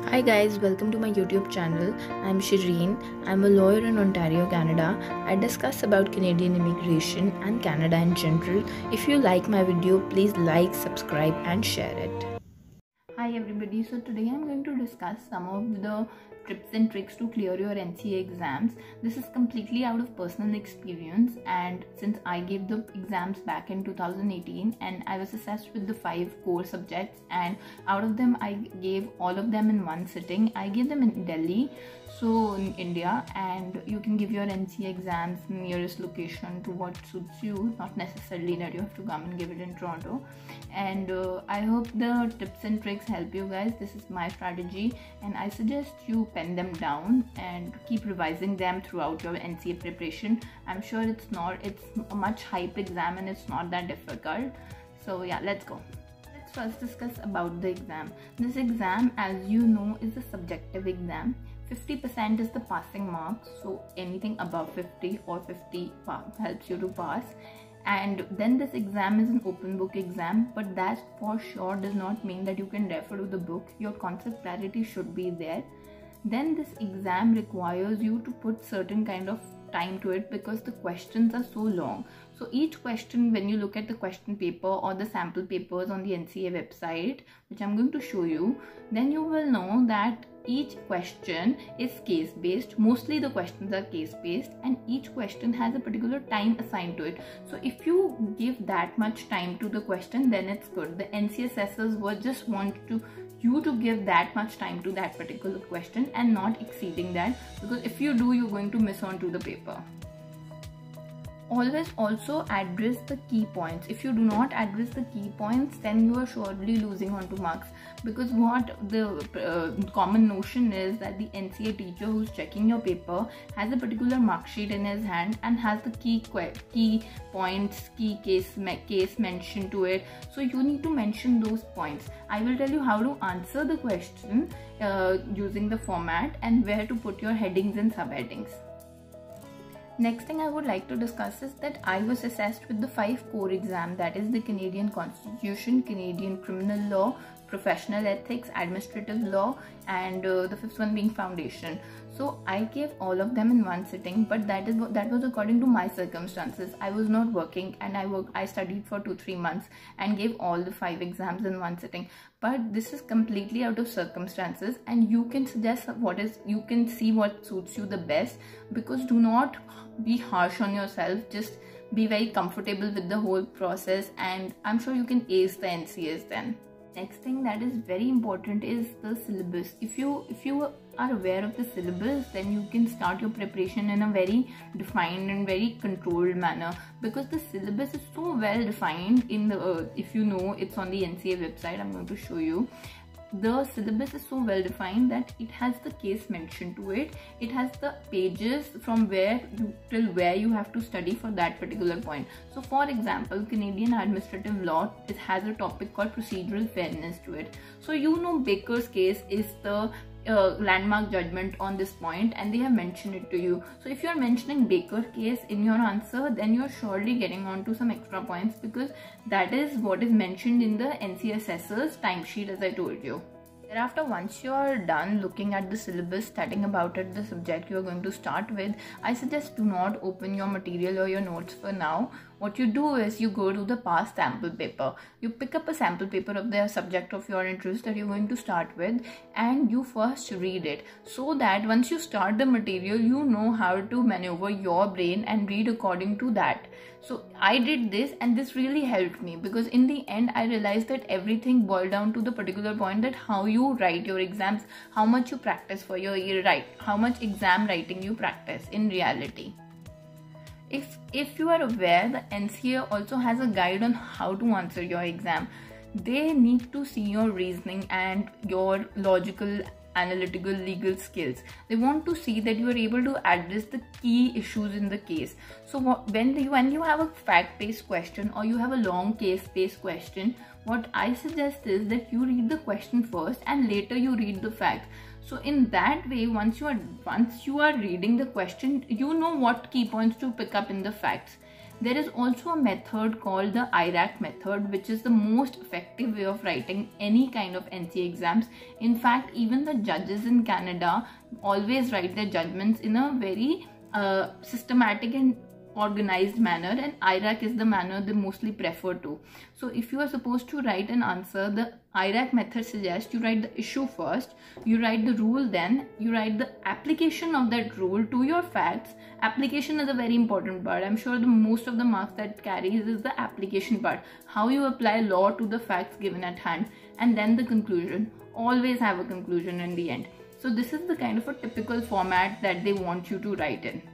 Hi guys, welcome to my YouTube channel. I'm Shireen. I'm a lawyer in Ontario, Canada. I discuss about Canadian immigration and Canada in general. If you like my video, please like, subscribe and share it. Hi everybody, so today I'm going to discuss some of the tips and tricks to clear your NCA exams. This is completely out of personal experience, and since I gave the exams back in 2018 and I was assessed with the 5 core subjects, and out of them I gave all of them in one sitting. I gave them in Delhi, so in India, and you can give your NCA exams nearest location to what suits you, not necessarily that you have to come and give it in Toronto. And I hope the tips and tricks help you guys. This is my strategy, and I suggest you pen them down and keep revising them throughout your NCA preparation. I'm sure it's a much hype exam and it's not that difficult. So yeah, let's go. Let's first discuss about the exam. This exam, as you know, is a subjective exam. 50% is the passing marks, so anything above 50 or 50 helps you to pass. And then this exam is an open book exam, but that for sure does not mean that you can refer to the book. Your concept clarity should be there. Then this exam requires you to put certain kind of time to it because the questions are so long. So each question, when you look at the question paper or the sample papers on the NCA website, which I'm going to show you, then you will know that each question is case based. Mostly the questions are case based, and each question has a particular time assigned to it. So if you give that much time to the question, then it's good. The NCA assessors will just want you to give that much time to that particular question and not exceeding that, because if you do, you're going to miss on to the paper. Always also address the key points. If you do not address the key points, then you are surely losing on to marks, because what the common notion is that the NCA teacher who's checking your paper has a particular mark sheet in his hand and has the key points, key case mentioned to it. So you need to mention those points. I will tell you how to answer the question using the format and where to put your headings and subheadings. Next thing I would like to discuss is that I was assessed with the 5 core exam, that is the Canadian Constitution, Canadian Criminal Law, Professional Ethics, Administrative Law, and the 5th one being Foundation. So I gave all of them in one sitting, but that was according to my circumstances. I was not working, and I studied for 2-3 months and gave all the 5 exams in one sitting. But this is completely out of circumstances, and you can suggest you can see what suits you the best, because do not be harsh on yourself. Just be very comfortable with the whole process, and I'm sure you can ace the NCAs then. Next thing that is very important is the syllabus. If you are aware of the syllabus, then you can start your preparation in a very defined and very controlled manner, because the syllabus is so well defined in the if you know, it's on the NCA website. I'm going to show you. The syllabus is so well defined that it has the case mentioned to it. It has the pages from where till where you have to study for that particular point. So for example, Canadian administrative law, it has a topic called procedural fairness to it. So you know Baker's case is the landmark judgment on this point, and they have mentioned it to you. So if you are mentioning Baker case in your answer, then you're surely getting on to some extra points, because that is what is mentioned in the NCA assessor's timesheet, as I told you. Thereafter, once you are done looking at the syllabus, studying about it, the subject you are going to start with, I suggest do not open your material or your notes for now. What you do is you go to the past sample paper. You pick up a sample paper of the subject of your interest that you're going to start with, and you first read it, so that once you start the material, you know how to maneuver your brain and read according to that. So I did this, and this really helped me, because in the end I realized that everything boiled down to the particular point that how you write your exams, how much you practice for your year, how much exam writing you practice in reality. If you are aware, the NCA also has a guide on how to answer your exam. They need to see your reasoning and your logical, analytical, legal skills. They want to see that you are able to address the key issues in the case. So when you have a fact-based question or you have a long case-based question, what I suggest is that you read the question first and later you read the facts. So in that way, once you are reading the question, you know what key points to pick up in the facts. There is also a method called the IRAC method, which is the most effective way of writing any kind of NCA exams. In fact, even the judges in Canada always write their judgments in a very systematic and organized manner, and IRAC is the manner they mostly prefer to. So if you are supposed to write an answer, the IRAC method suggests you write the issue first, you write the rule, then you write the application of that rule to your facts. Application is a very important part. I'm sure the most of the marks that carries is the application part, how you apply law to the facts given at hand, and then the conclusion. Always have a conclusion in the end. So this is the kind of a typical format that they want you to write in.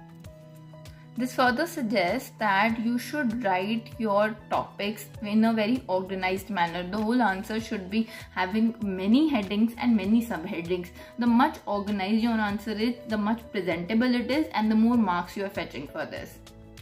This further suggests that you should write your topics in a very organized manner. The whole answer should be having many headings and many subheadings. The much organized your answer is, the much presentable it is, and the more marks you are fetching for this.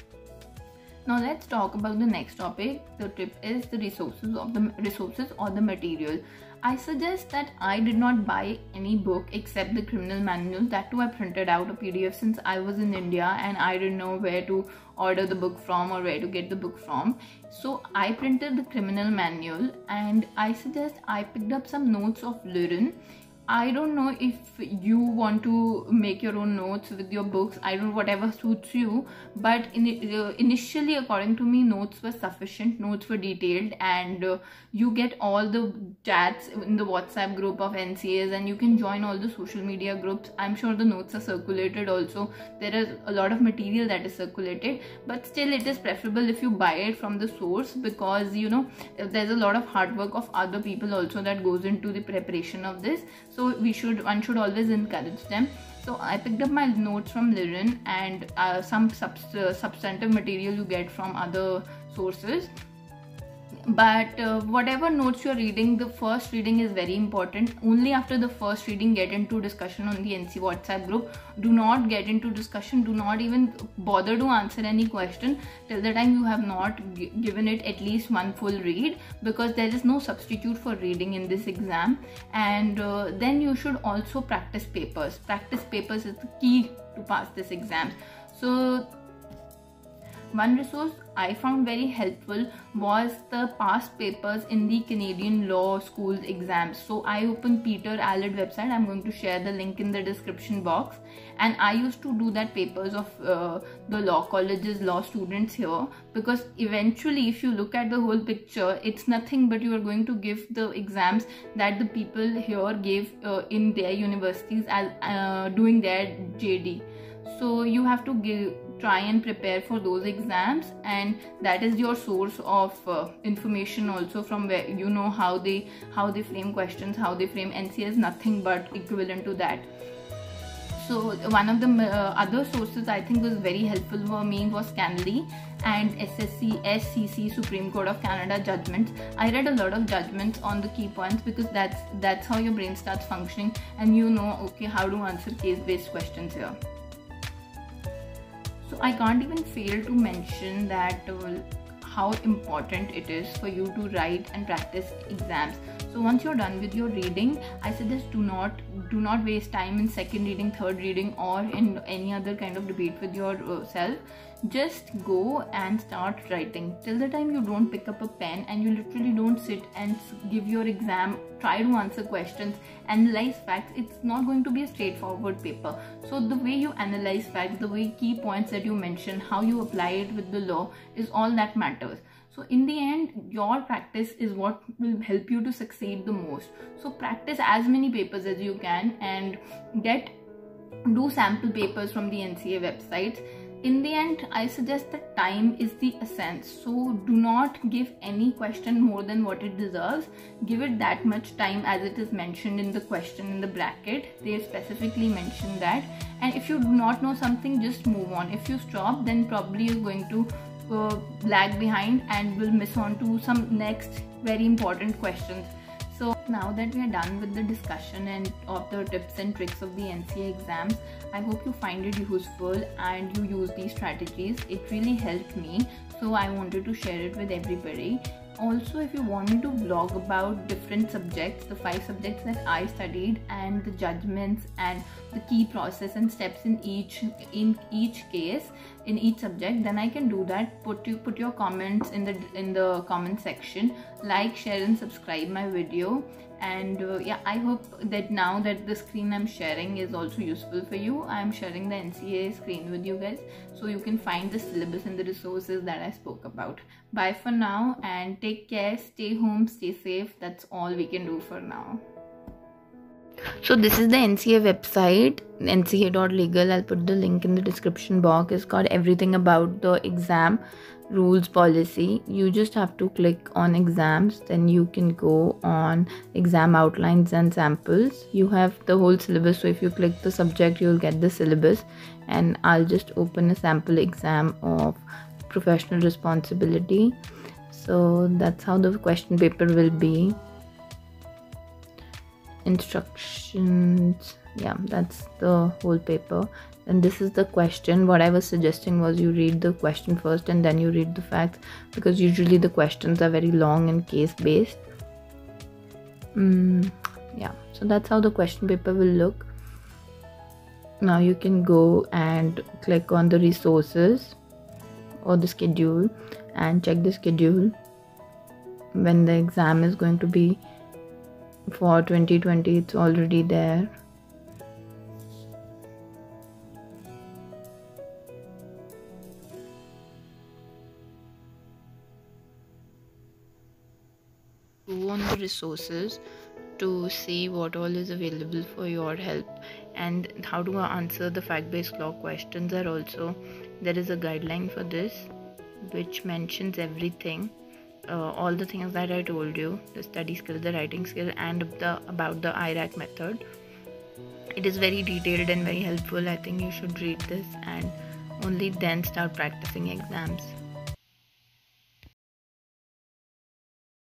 Now let's talk about the next topic. The tip is the resources or the material. I suggest that I did not buy any book except the criminal manual. That too I printed out a PDF since I was in India and I didn't know where to order the book from or where to get the book from. So I printed the criminal manual, and I suggest I picked up some notes of Shireen. I don't know if you want to make your own notes with your books. I don't know, whatever suits you. But initially, according to me, notes were sufficient. Notes were detailed, and you get all the chats in the WhatsApp group of NCAs, and you can join all the social media groups. I'm sure the notes are circulated also. There is a lot of material that is circulated, but still it is preferable if you buy it from the source, because you know there's a lot of hard work of other people also that goes into the preparation of this. So one should always encourage them. So I picked up my notes from Shireen and some substantive material you get from other sources. But whatever notes you're reading, the first reading is very important. Only after the first reading get into discussion on the NC WhatsApp group. Do not get into discussion. Do not even bother to answer any question till the time you have not given it at least one full read, because there is no substitute for reading in this exam. And then you should also practice papers. Practice papers is the key to pass this exam. So one resource I found very helpful was the past papers in the Canadian law schools exams. So I opened Peter Allard website. I'm going to share the link in the description box. And I used to do that papers of the law colleges, law students here, because eventually if you look at the whole picture, it's nothing but you are going to give the exams that the people here gave in their universities as doing their JD. So you have to try and prepare for those exams, and that is your source of information also, from where you know how they frame questions, how they frame NCA is nothing but equivalent to that. So one of the other sources I think was very helpful for me was Canley and SCC Supreme Court of Canada judgments. I read a lot of judgments on the key points, because that's how your brain starts functioning, and you know, okay, how to answer case-based questions here. So I can't even fail to mention that how important it is for you to write and practice exams. So once you're done with your reading, I suggest do not waste time in second reading, third reading, or in any other kind of debate with yourself. Just go and start writing. Till the time you don't pick up a pen and you literally don't sit and give your exam, try to answer questions, analyze facts, it's not going to be a straightforward paper. So the way you analyze facts, the way key points that you mention, how you apply it with the law is all that matters. So in the end, your practice is what will help you to succeed the most. So practice as many papers as you can, and do sample papers from the NCA websites. In the end, I suggest that time is the essence. So do not give any question more than what it deserves. Give it that much time as it is mentioned in the question in the bracket. They specifically mentioned that. And if you do not know something, just move on. If you stop, then probably you're going to lag behind and will miss on to some next very important questions. So now that we are done with the discussion and of the tips and tricks of the NCA exams, I hope you find it useful and you use these strategies. It really helped me, so I wanted to share it with everybody. Also, if you want me to vlog about different subjects, the 5 subjects that I studied, and the judgments and the key process and steps in each case, in each subject, then I can do that. Put your comments in the comment section. Like, share and subscribe my video. And yeah, I hope that now that the screen I'm sharing is also useful for you. I'm sharing the NCA screen with you guys, so you can find the syllabus and the resources that I spoke about. Bye for now, and take care, stay home, stay safe. That's all we can do for now. So this is the NCA website, nca.legal. I'll put the link in the description box. It's got everything about the exam rules policy. You just have to click on exams, then you can go on exam outlines and samples. You have the whole syllabus, so if you click the subject, you'll get the syllabus. And I'll just open a sample exam of professional responsibility. So that's how the question paper will be. Instructions, yeah, that's the whole paper. And this is the question. What I was suggesting was you read the question first and then you read the facts, because usually the questions are very long and case based. Yeah, so that's how the question paper will look. Now you can go and click on the resources or the schedule and check the schedule when the exam is going to be for 2020. It's already there. Go on the resources to see what all is available for your help, and how to answer the fact-based law questions are also there. Is a guideline for this which mentions everything, all the things that I told you, the study skill, the writing skill, and about the IRAC method. It is very detailed and very helpful. I think you should read this and only then start practicing exams.